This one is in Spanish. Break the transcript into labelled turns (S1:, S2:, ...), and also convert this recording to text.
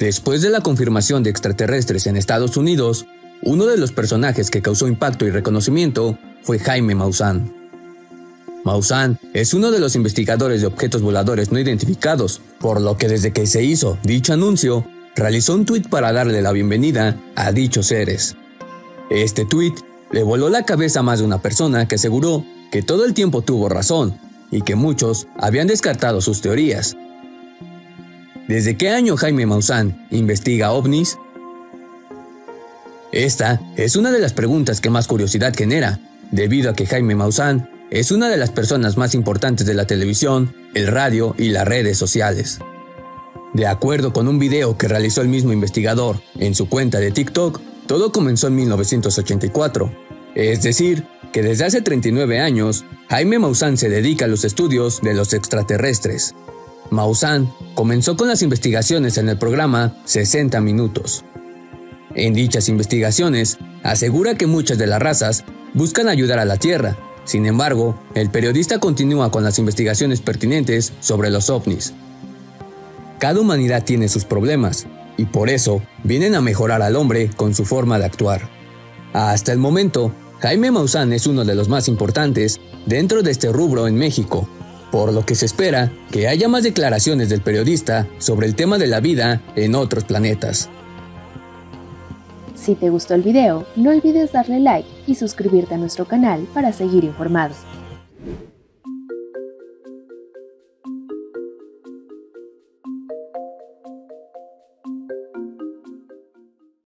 S1: Después de la confirmación de extraterrestres en Estados Unidos, uno de los personajes que causó impacto y reconocimiento fue Jaime Maussan. Maussan es uno de los investigadores de objetos voladores no identificados, por lo que desde que se hizo dicho anuncio, realizó un tuit para darle la bienvenida a dichos seres. Este tuit le voló la cabeza a más de una persona que aseguró que todo el tiempo tuvo razón y que muchos habían descartado sus teorías. ¿Desde qué año Jaime Maussan investiga ovnis? Esta es una de las preguntas que más curiosidad genera, debido a que Jaime Maussan es una de las personas más importantes de la televisión, el radio y las redes sociales. De acuerdo con un video que realizó el mismo investigador en su cuenta de TikTok, todo comenzó en 1984, es decir, que desde hace 39 años, Jaime Maussan se dedica a los estudios de los extraterrestres. Maussan comenzó con las investigaciones en el programa 60 Minutos. En dichas investigaciones, asegura que muchas de las razas buscan ayudar a la Tierra. Sin embargo, el periodista continúa con las investigaciones pertinentes sobre los ovnis. Cada humanidad tiene sus problemas, y por eso vienen a mejorar al hombre con su forma de actuar. Hasta el momento, Jaime Maussan es uno de los más importantes dentro de este rubro en México, por lo que se espera que haya más declaraciones del periodista sobre el tema de la vida en otros planetas.
S2: Si te gustó el video, no olvides darle like y suscribirte a nuestro canal para seguir informado.